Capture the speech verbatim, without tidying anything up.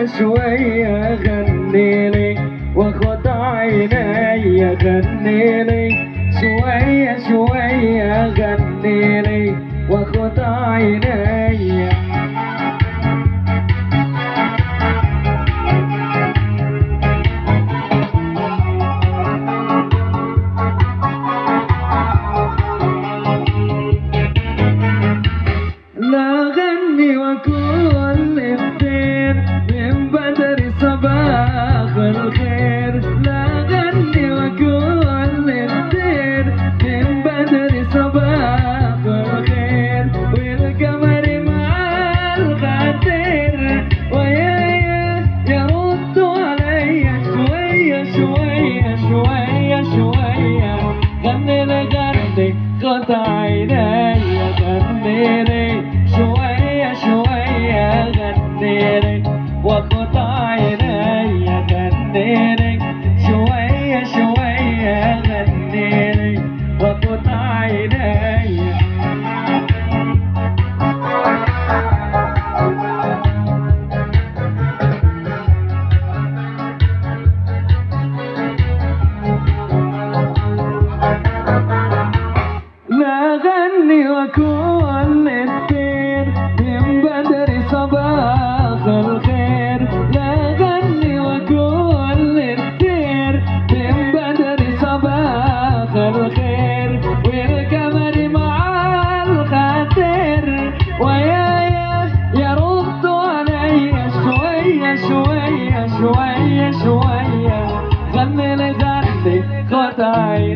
شوية شوية غني لي وخد عيني غني لي شوية شوية غني لي وخد عيني لا غني وكل الدين من بدر صباح الخير لا غني وكل الدين من بدر صباح الخير والقمر مع الغدير ويا يرد علي شوية شوية شوية شوية غني لغني خد عيني غني لي شوية شوية غني لي وخد عيني غني لي شوية شوية غني لي وخد عيني لا غني وكل الدين من بدر صباح الخير لا غني وكل الدين من بدر صباح الخير والقمر مع الخاطر ويا يرد علي شوية شوية شوية شوية غني لغني خد عيني